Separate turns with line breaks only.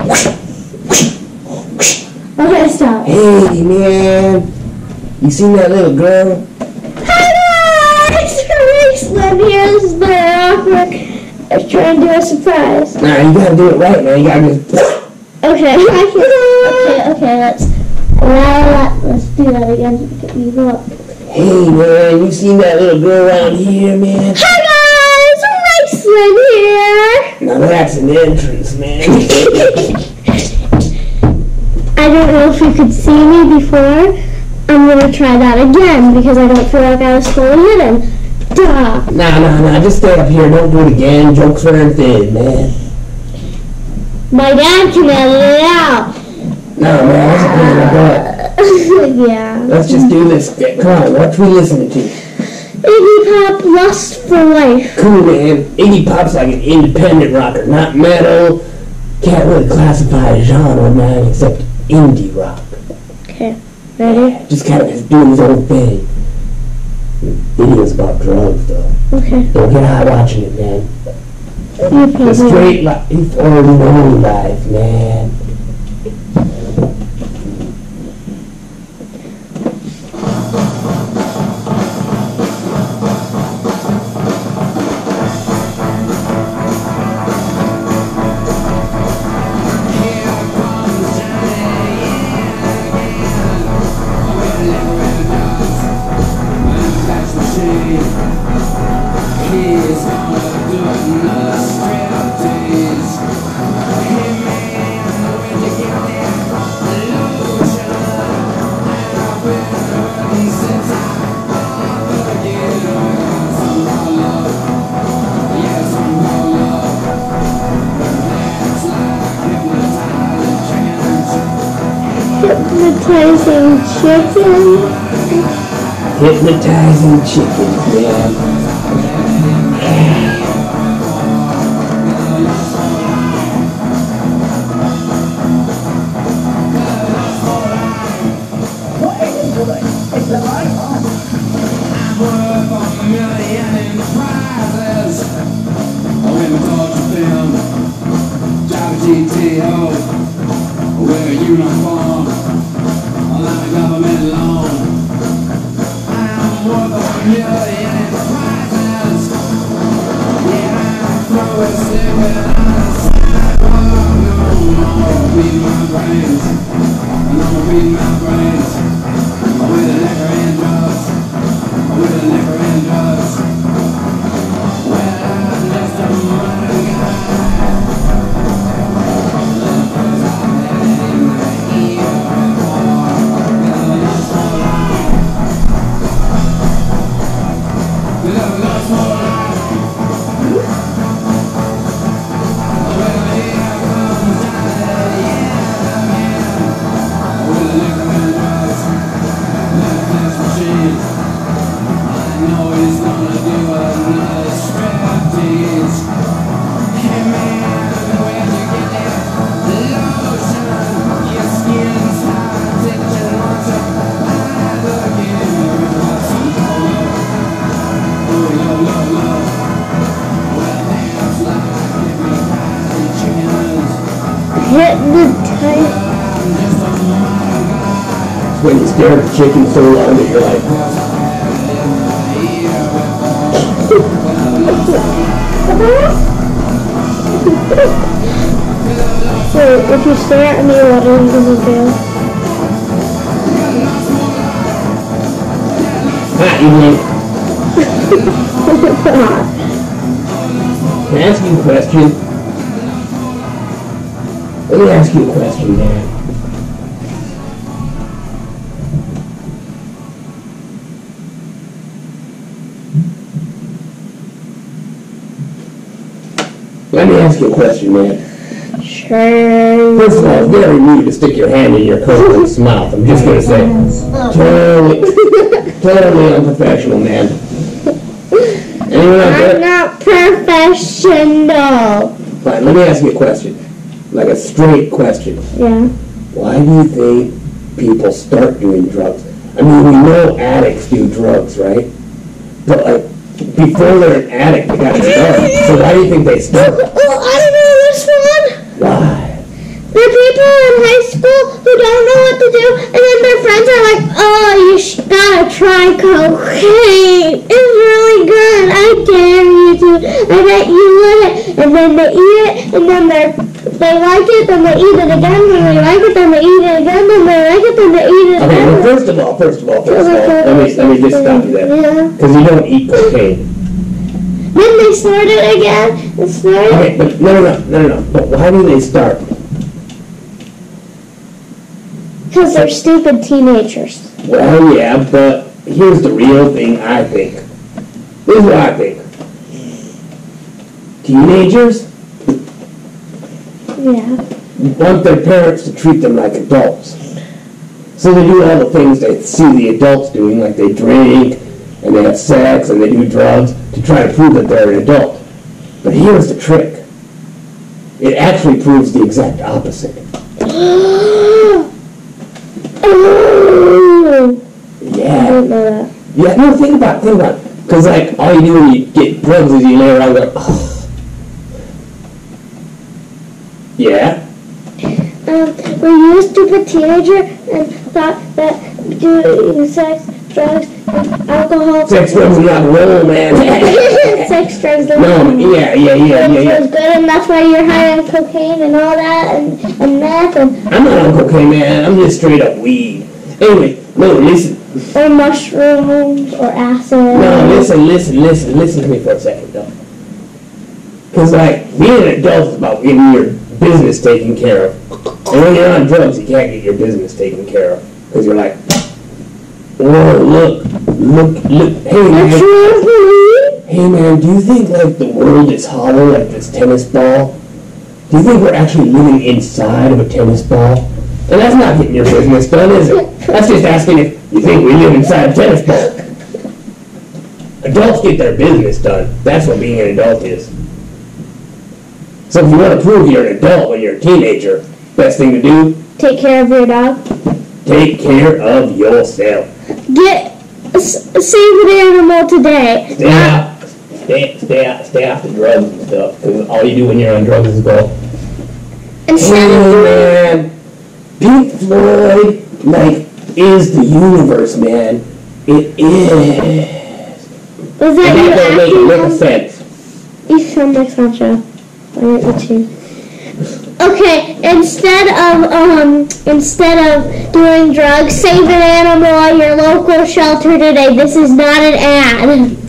Okay, stop.
Hey, man. You seen that little girl?
Hi guys! Raycelin here. This is very awkward. I was trying to do a surprise.
Nah, you gotta do it right, man. You gotta just...
Okay. Okay, let's do that again. You go up.
Hey, man. You seen that little girl around here, man?
Hi guys! Raycelin here.
Now that's an entrance, man.
I don't know if you could see me before. I'm gonna try that again because I don't feel like I was fully hidden. Duh.
Nah. Just stay up here. Don't do it again. Jokes are thin, man.
My dad can edit it out.
No, man. That's a pain in the butt.
Yeah.
Let's just do this. Come on. What we listening to?
Iggy Pop Lust for Life.
Cool, man. Iggy Pop's like an independent rocker. Not metal. Can't really classify a genre, man, except indie rock.
Okay. Ready?
Yeah, just kind of just doing his own thing. Videos about drugs, though.
Okay.
Don't get high watching it, man.
You
The straight life, or no life, man.
Hypnotizing chicken.
Hypnotizing chickens, man.
Where uniform, a lot of government loan. I'm worth $1 million in prizes. Yeah, I'm throwing sleeping on the sidewalk. No, I'ma beat my brains. I'ma beat my brains. With the liquor and drugs. With the liquor and drugs. Well, I'm just a money guy.
When you stare at the chicken so long that you're like...
So, if you stare at me, what are you going to do?
Ah, evening. Can I ask you a question? Let me ask you a question, man. Let me ask you a question, man.
Sure.
First of all, it's very rude to stick your hand in your co-host's mouth. I'm just going to say. Totally unprofessional, man. Anyone out there?
I'm not professional.
Fine, let me ask you a question. Like a straight question.
Yeah.
Why do you think people start doing drugs? I mean, we know addicts do drugs, right? But, like, before they're an addict, they got to start. So why do you think they start?
Oh, I don't know this one.
Why?
They do, and then their friends are like, oh, you gotta try cocaine. It's really good. I dare you to. I bet you would. And then they eat it, and then they like it, then they eat it again, then they like it, then they eat it again, then they like it, then they eat it again.
Okay, well, first of all, let me just stop you there.
Yeah.
Because you don't eat cocaine.
Then they snort it again, and snort it.
Okay, but no. But why do they start?
Because they're stupid teenagers.
Well, yeah, but here's the real thing, I think. This is what I think. Teenagers want their parents to treat them like adults. So they do all the things they see the adults doing, like they drink, and they have sex, and they do drugs, to try to prove that they're an adult. But here's the trick. It actually proves the exact opposite. Yeah.
I don't know that.
Yeah, no, think about it. Because, like, all you do when you get drugs is you lay around and go, oh. Yeah?
Were you a stupid teenager and thought that doing sex, drugs, and alcohol...
Sex, drugs, and rock and roll, man.
Sex, drugs,
and rock and roll. Yeah.
Feels good, and that's why you're high on cocaine and all that, and meth, and...
I'm not on cocaine, man. I'm just straight up weed. Anyway, no, listen.
Or mushrooms, or acid.
No, listen to me for a second, though. Because, like, being an adult is about getting your business taken care of. And when you're on drugs, you can't get your business taken care of. Because you're like, oh, look. Hey, man, do you think, like, the world is hollow like this tennis ball? Do you think we're actually living inside of a tennis ball? And that's not getting your business done, is it? That's just asking if you think we live inside a tennis ball. Adults get their business done. That's what being an adult is. So if you want to prove you're an adult when you're a teenager, best thing to do?
Take care of your dog.
Take care of yourself.
Save an animal today.
Stay off the drugs and stuff. Because all you do when you're on drugs is go, man, Pink Floyd, like, is the universe, man. It is.
Was that
and
you
that
acting?
make a sense.
You sound like Sancho. Okay, instead of doing drugs, save an animal at your local shelter today. This is not an ad.